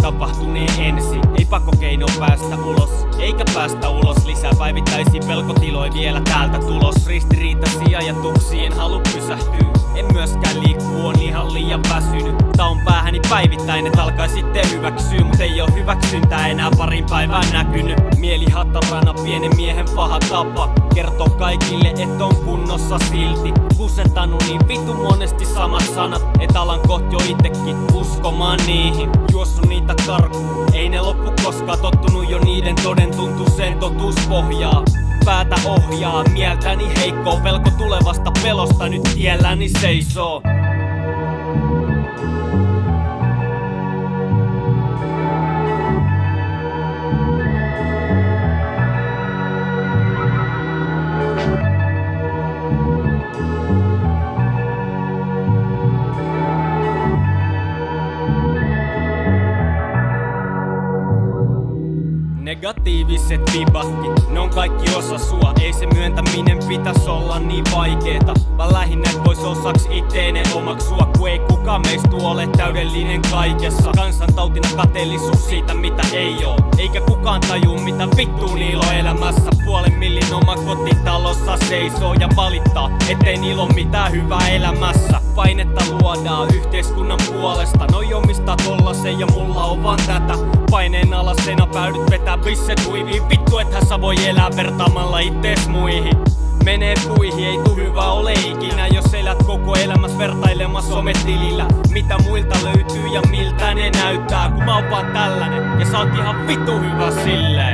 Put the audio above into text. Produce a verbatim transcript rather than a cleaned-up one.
tapahtuneen ensin. Ei pakokeino päästä ulos, eikä päästä ulos. Lisää päivittäisiä pelkotiloja vielä täältä tulos. Ristiriitaisia ajatuksia en halu pysähtyä. En myöskään liikkuu, on ihan liian väsynyt. Tää on päähäni päivittäin, et alkai sitten hyväksyä. Mut ei oo hyväksyntää enää parin päivään näkynyt. Mieli hatarana, pienen miehen paha tapa. Kertoo kaikille, et on kunnossa silti. Kusettanut niin vitu monesti samat sanat, et alan kohti jo itekin uskomaan niihin. Juossu niitä karkuun, ei ne loppu koskaan. Tottunut jo niiden toden tuntuseen totuuspohjaa. Päätä ohjaa, mieltäni heikkoa. Pelko tulevasta pelosta nyt tielläni seisoo. Negatiiviset vibatkin, ne on kaikki osa sua. Ei se myöntäminen pitäis olla niin vaikeeta, vaan lähinnä et vois osaks itteene omaksua. Kun ei kukaan meistä ole täydellinen kaikessa. Kansantautina kateellisuus siitä mitä ei oo. Eikä kukaan tajuu mitä vittuu niillä on elämässä. Puolen millin oma kotitalossa seisoo ja valittaa, ettei niillä oo mitään hyvää elämässä. Painetta luodaan yhteiskunnan puolesta. Noi omistaa tollasen ja mulla on vaan tätä. Paineen alasena päädyt vetää bisset huiviin. Vittu ethän sä voi elää vertaamalla ittees muihin. Menee puihin, ei tuu hyvä ole ikinä, jos elät koko elämäs vertailemassa sometilillä. Mitä muilta löytyy ja miltä ne näyttää, kun mä oon vaan tällainen ja sä oot ihan vittu hyvä silleen.